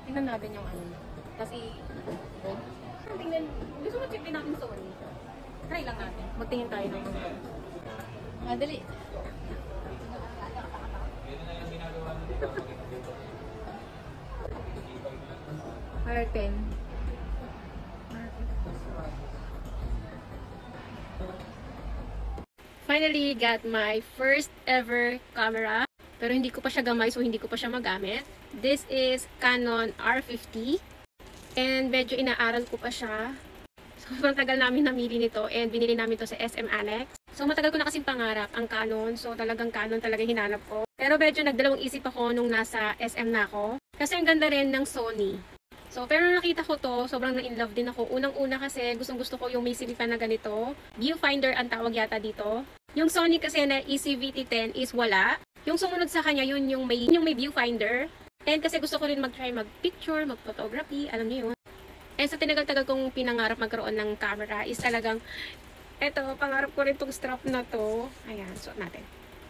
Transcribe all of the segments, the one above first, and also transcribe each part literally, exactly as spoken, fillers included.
Tingnan natin yung ano. Tapos i... Tingnan, gusto mo check din natin Sony. Try lang natin. Magtingin tayo ng mga. Ah, dali. R ten. Finally got my first ever camera. Pero hindi ko pa siya gamay, so hindi ko pa siya magamit. This is Canon R fifty. And medyo inaaral ko pa siya. Sobrang tagal namin namili nito and binili namin to sa S M Annex. So matagal ko na kasing pangarap ang Canon. So talagang Canon talaga hinanap ko. Pero medyo nagdalawang isip ako nung nasa S M na ako. Kasi ang ganda rin ng Sony. So pero nung nakita ko to, sobrang na-inlove din ako. Unang-una kasi gustong gusto ko yung may silipan na ganito. Viewfinder ang tawag yata dito. Yung Sony kasi na E C V T ten is wala. Yung sumunod sa kanya, yun yung may, yung may viewfinder. And kasi gusto ko rin mag-try mag-picture, mag-photography, alam niyo yun. And sa tinagal-tagal kong pinangarap magkaroon ng camera is talagang, eto, pangarap ko rin tong strap na to. Ayan, suot natin.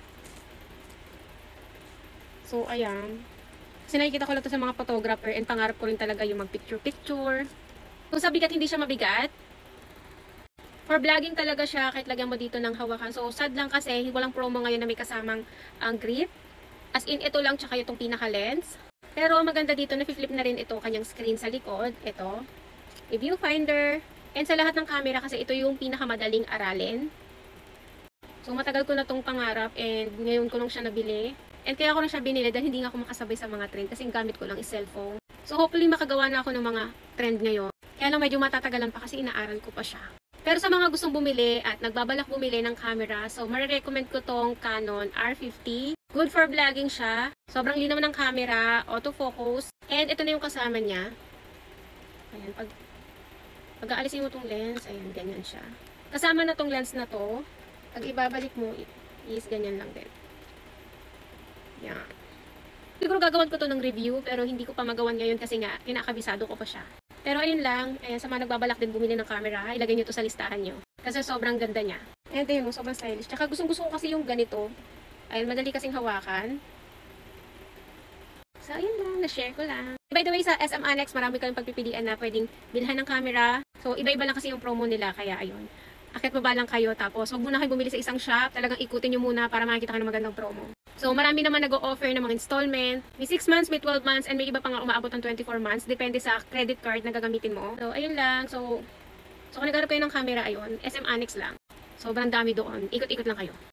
So, ayan. Kasi nakikita ko lang to sa mga photographer and pangarap ko rin talaga yung mag-picture-picture. Kung sa bigat, hindi siya mabigat. For vlogging talaga siya, kahit lagyan mo dito ng hawakan. So, sad lang kasi, walang promo ngayon na may kasamang ang grip. As in, ito lang, tsaka itong pinaka-lens. Pero, maganda dito, na-flip na rin ito, kanyang screen sa likod. Ito. I-viewfinder. And sa lahat ng camera, kasi ito yung pinakamadaling aralin. So, matagal ko na itong pangarap and ngayon ko lang siya nabili. And kaya ko na siya binili dahil hindi nga ako makasabay sa mga trend kasi yung gamit ko lang is cellphone. So, hopefully, makagawa na ako ng mga trend ngayon. Kaya lang medyo matatagalan pa kasi inaaral ko pa siya. Pero sa mga gustong bumili at nagbabalak bumili ng camera, so marirecommend ko tong Canon R fifty. Good for vlogging siya. Sobrang linaw ng camera, autofocus. And ito na yung kasama niya. Ayan, pag, pag aalisin mo tong lens, ayan, ganyan siya. Kasama na tong lens na to. Pag ibabalik mo, is ganyan lang din. Yan. Siguro gagawin ko to ng review, pero hindi ko pa magawan ngayon kasi nga, kinakabisado ko pa siya. Pero ayun lang, ayan, sa mga nagbabalak din bumili ng camera, ilagay nyo to sa listahan nyo. Kasi sobrang ganda niya. Ayan, ito yun, sobrang stylish. Tsaka gustong gusto ko kasi yung ganito. Ayan, madali kasing hawakan. So, ayun lang, na-share ko lang. By the way, sa S M Annex, marami kayong pagpipilian na pwedeng bilhan ng camera. So, iba-iba lang kasi yung promo nila, kaya ayun. Akit baba lang kayo, tapos wag muna kayo bumili sa isang shop. Talagang ikutin nyo muna para makikita kayo ng magandang promo. So, marami naman nag-o-offer ng mga installment. May six months, may twelve months, and may iba pa nga umaabot ng twenty-four months. Depende sa credit card na gagamitin mo. So, ayun lang. So, so kung nagharap kayo ng camera, ayun, S M Annex lang. Sobrang dami doon. Ikot-ikot lang kayo.